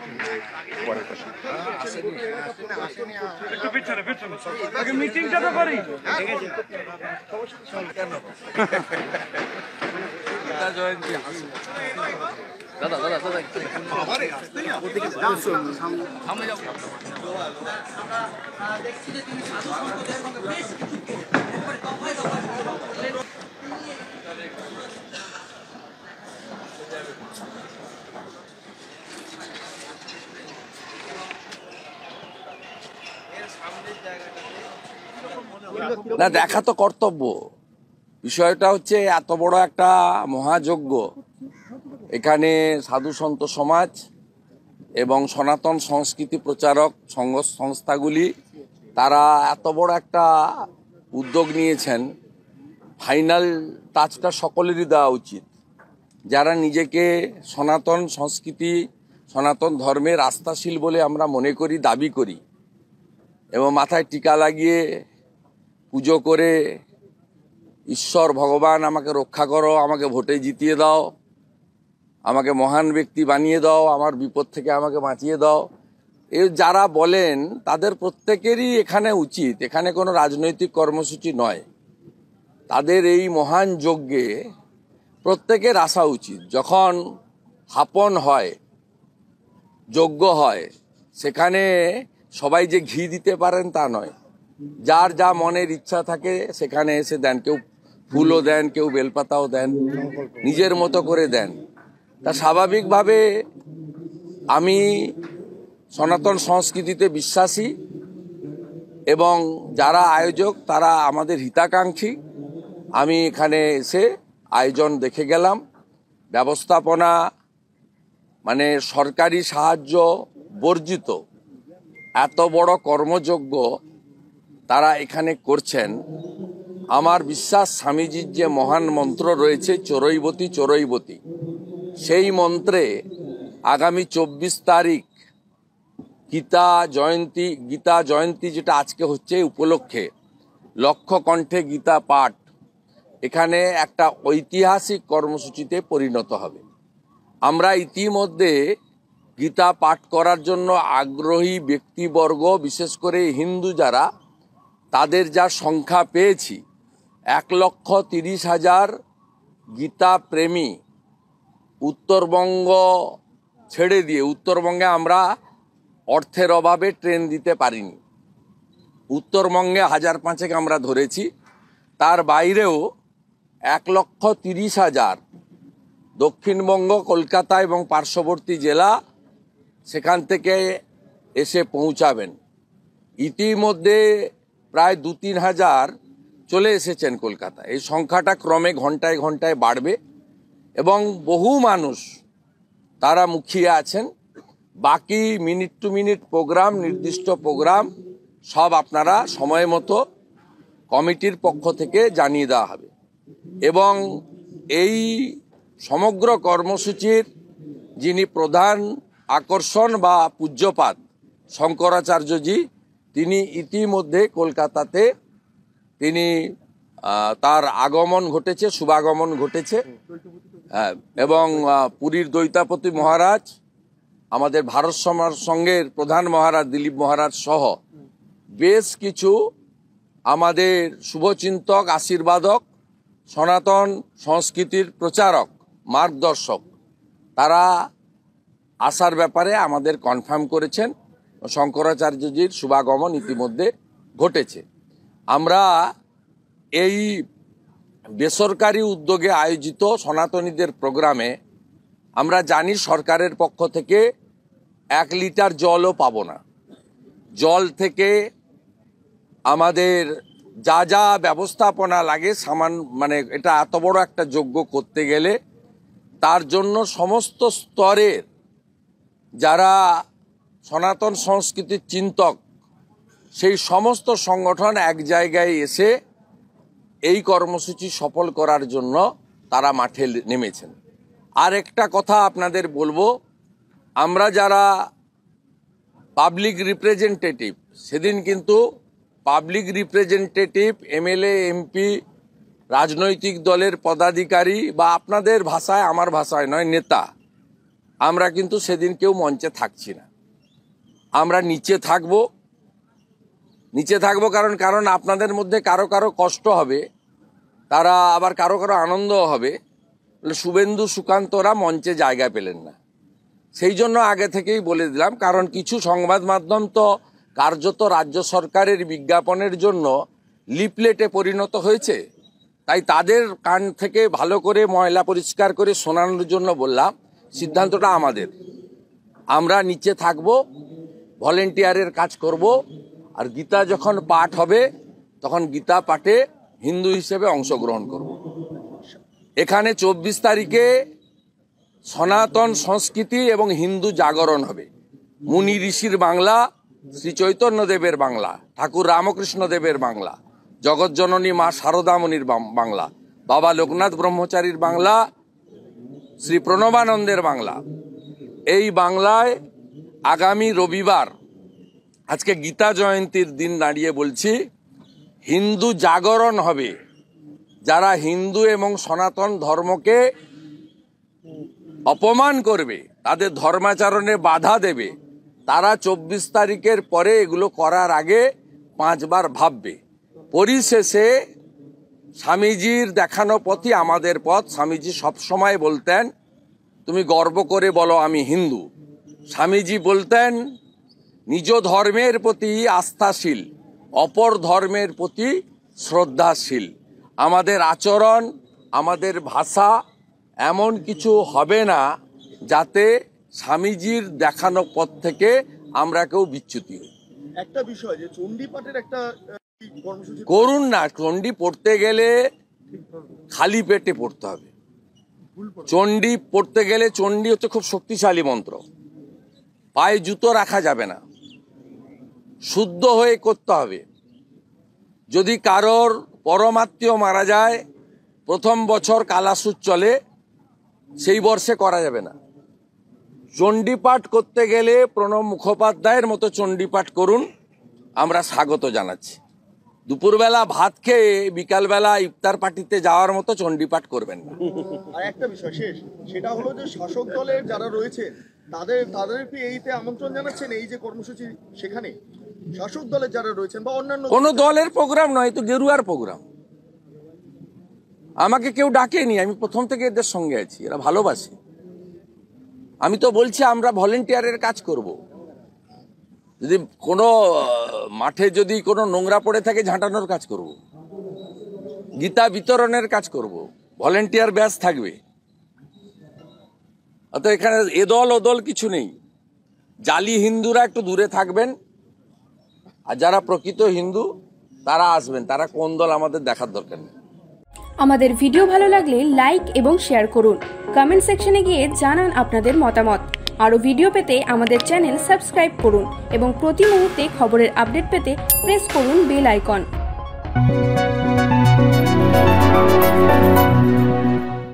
মিটিংটা তো করি। জয়ন্তী দাদা দাদা দাদা সামনে যাবো। না, দেখা তো কর্তব্য। বিষয়টা হচ্ছে এত বড় একটা মহাযজ্ঞ, এখানে সাধু সন্ত সমাজ এবং সনাতন সংস্কৃতি প্রচারক সংস্থাগুলি তারা এত বড় একটা উদ্যোগ নিয়েছেন। ফাইনাল টাচটা সকলেরই দেওয়া উচিত, যারা নিজেকে সনাতন সংস্কৃতি সনাতন ধর্মের আস্থাশীল বলে আমরা মনে করি, দাবি করি, এবং মাথায় টিকা লাগিয়ে পুজো করে ঈশ্বর ভগবান আমাকে রক্ষা করো, আমাকে ভোটে জিতিয়ে দাও, আমাকে মহান ব্যক্তি বানিয়ে দাও, আমার বিপদ থেকে আমাকে বাঁচিয়ে দাও, এই যারা বলেন তাদের প্রত্যেকেরই এখানে উচিত, এখানে কোনো রাজনৈতিক কর্মসূচি নয়, তাদের এই মহান যজ্ঞে প্রত্যেকের আসা উচিত। যখন হাপন হয়, যজ্ঞ হয়, সেখানে সবাই যে ঘি দিতে পারেন তা নয়, যার যা মনের ইচ্ছা থাকে সেখানে এসে দেন, কেউ ফুলও দেন, কেউ বেলপাতাও দেন, নিজের মতো করে দেন। তা স্বাভাবিকভাবে আমি সনাতন সংস্কৃতিতে বিশ্বাসী এবং যারা আয়োজক তারা আমাদের হিতাকাঙ্ক্ষী। আমি এখানে এসে আয়োজন দেখে গেলাম, ব্যবস্থাপনা মানে সরকারি সাহায্য বর্জিত এত বড় কর্মযজ্ঞ তারা এখানে করছেন। আমার বিশ্বাস স্বামীজির যে মহান মন্ত্র রয়েছে চরৈবতী চরৈবতী, সেই মন্ত্রে আগামী 24 তারিখ গীতা জয়ন্তী যেটা আজকে হচ্ছে উপলক্ষে লক্ষ কণ্ঠে গীতা পাঠ এখানে একটা ঐতিহাসিক কর্মসূচিতে পরিণত হবে। আমরা ইতিমধ্যে গীতা পাঠ করার জন্য আগ্রহী ব্যক্তিবর্গ, বিশেষ করে হিন্দু যারা, তাদের যা সংখ্যা পেয়েছি 1,30,000 গীতা প্রেমী উত্তরবঙ্গ ছেড়ে দিয়ে, উত্তরবঙ্গে আমরা অর্থের অভাবে ট্রেন দিতে পারিনি, উত্তরবঙ্গে 1,500 আমরা ধরেছি, তার বাইরেও 1,30,000 দক্ষিণবঙ্গ, কলকাতা এবং পার্শ্ববর্তী জেলা সেখান থেকে এসে পৌঁছাবেন। ইতিমধ্যে প্রায় 2-3 হাজার চলে এসেছেন কলকাতা। এই সংখ্যাটা ক্রমে ঘন্টায় ঘন্টায় বাড়বে এবং বহু মানুষ তারা মুখিয়ে আছেন। বাকি মিনিট টু মিনিট প্রোগ্রাম, নির্দিষ্ট প্রোগ্রাম সব আপনারা সময় মতো কমিটির পক্ষ থেকে জানিয়ে দেওয়া হবে। এবং এই সমগ্র কর্মসূচির যিনি প্রধান আকর্ষণ বা পূজ্যপাত শঙ্করাচার্যজি, তিনি ইতিমধ্যে কলকাতাতে তার আগমন ঘটেছে, শুভাগমন ঘটেছে। এবং পুরীর দৈতাপতি মহারাজ, আমাদের ভারত সমাজ সংঘের প্রধান মহারাজ দিলীপ মহারাজ সহ বেশ কিছু আমাদের শুভচিন্তক, আশীর্বাদক, সনাতন সংস্কৃতির প্রচারক, মার্গদর্শক, তারা আসার ব্যাপারে আমাদের কনফার্ম করেছেন। শঙ্করাচার্যজির শুভাগমন ইতিমধ্যে ঘটেছে। আমরা এই বেসরকারি উদ্যোগে আয়োজিত সনাতনীদের প্রোগ্রামে আমরা জানি সরকারের পক্ষ থেকে 1 লিটার জলও পাবো না। জল থেকে আমাদের যা যা ব্যবস্থাপনা লাগে মানে এটা এত বড় একটা যজ্ঞ করতে গেলে তার জন্য সমস্ত স্তরের যারা সনাতন সংস্কৃতির চিন্তক, সেই সমস্ত সংগঠন এক জায়গায় এসে এই কর্মসূচি সফল করার জন্য তারা মাঠে নেমেছেন। আর একটা কথা আপনাদের বলবো, আমরা যারা পাবলিক রিপ্রেজেন্টেটিভ, সেদিন কিন্তু পাবলিক রিপ্রেজেন্টেটিভ, এমএলএ, এমপি, রাজনৈতিক দলের পদাধিকারী বা আপনাদের ভাষায় আমার ভাষায় নয় নেতা, আমরা কিন্তু সেদিন কেউ মঞ্চে থাকছি না, আমরা নিচে থাকবো কারণ আপনাদের মধ্যে কারো কারো কষ্ট হবে, তারা আবার কারো কারো আনন্দ হবে। শুভেন্দু সুকান্তরা মঞ্চে জায়গা পেলেন না, সেই জন্য আগে থেকেই বলে দিলাম। কারণ কিছু সংবাদ মাধ্যম তো কার্যত রাজ্য সরকারের বিজ্ঞাপনের জন্য লিফলেটে পরিণত হয়েছে, তাই তাদের কান থেকে ভালো করে ময়লা পরিষ্কার করে শোনানোর জন্য বললাম, সিদ্ধান্তটা আমাদের। আমরা নিচে থাকব, ভলেন্টিয়ারের কাজ করব, আর গীতা যখন পাঠ হবে তখন গীতা পাঠে হিন্দু হিসেবে অংশগ্রহণ করব। এখানে 24 তারিখে সনাতন সংস্কৃতি এবং হিন্দু জাগরণ হবে। মুনি ঋষির বাংলা, শ্রী চৈতন্যদেবের বাংলা, ঠাকুর রামকৃষ্ণ দেবের বাংলা, জগৎজননী মা শারদামণির বাংলা, বাবা লোকনাথ ব্রহ্মচারীর বাংলা, শ্রী প্রণবানন্দের বাংলা। এই বাংলায় আগামী রবিবার, আজকে গীতা জয়ন্তীর দিন দাঁড়িয়ে বলছি, হিন্দু জাগরণ হবে। যারা হিন্দু এবং সনাতন ধর্মকে অপমান করবে, তাদের ধর্মাচরণে বাধা দেবে, তারা 24 তারিখের পরে এগুলো করার আগে 5 বার ভাববে। পরিশেষে স্বামীজির দেখানো পথই আমাদের পথ। স্বামীজি সবসময় বলতেন, তুমি গর্ব করে বলো আমি হিন্দু। স্বামীজি বলতেন, নিজ ধর্মের প্রতি আস্থাশীল, অপর ধর্মের প্রতি শ্রদ্ধাশীল। আমাদের আচরণ, আমাদের ভাষা এমন কিছু হবে না যাতে স্বামীজির দেখানো পথ থেকে আমরা কেউ বিচ্যুতি হই। একটা বিষয় যে চণ্ডী পাঠের একটা কর্মসূচি করুন না। চণ্ডী পড়তে গেলে খালি পেটে পড়তে হবে। চণ্ডী পড়তে গেলে, চণ্ডী হচ্ছে খুব শক্তিশালী মন্ত্র, পায়ে জুতো রাখা যাবে না, শুদ্ধ হয়ে করতে হবে। যদি কারোর পরমাত্মীয় মারা যায়, প্রথম বছর কালাসুদ চলে, সেই বর্ষে করা যাবে না। চণ্ডীপাঠ করতে গেলে প্রণব মুখোপাধ্যায়ের মতো চণ্ডীপাঠ করুন, আমরা স্বাগত জানাচ্ছি। দুপুরবেলা ভাত খেয়ে বিকালবেলা ইফতার পার্টিতে যাওয়ার মতো চণ্ডীপাঠ করবেন না। আর একটা বিষয় শেষ, সেটা হলো যে শাসক দলের যারা রয়েছে তাদেরকে এইতে আমন্ত্রণ জানাচ্ছেন, এই যে কর্মসূচি, সেখানে শাসক দলের যারা রয়েছেন বা অন্যান্য কোনো দলের প্রোগ্রাম নয়, তো গেরুয়ার প্রোগ্রাম। আমাকে কেউ ডাকেনি, আমি প্রথম থেকে এদের সঙ্গে আছি, এরা ভালোবাসে। আমি তো বলছি আমরা ভলেন্টিয়ারের কাজ করব। যদি কোনো মাঠে যদি কোনো নোংরা পড়ে থাকে, ঝাঁটানোর কাজ করব, গীতা বিতরণের কাজ করব, ভলেন্টিয়ার ব্যাচ থাকবে। অর্থাৎ এখানে এদল ওদল কিছু নেই। জালি হিন্দুরা একটু দূরে থাকবেন, আর যারা প্রকৃত হিন্দু তারা আসবেন। তারা কোন দল আমাদের দেখার দরকার নেই। আমাদের ভিডিও ভালো লাগলে লাইক এবং শেয়ার করুন। কমেন্ট সেকশনে গিয়ে জানান আপনাদের মতামত। আরও ভিডিও পেতে আমাদের চ্যানেল সাবস্ক্রাইব করুন এবং প্রতি মুহূর্তে খবরের আপডেট পেতে প্রেস করুন বেল আইকন।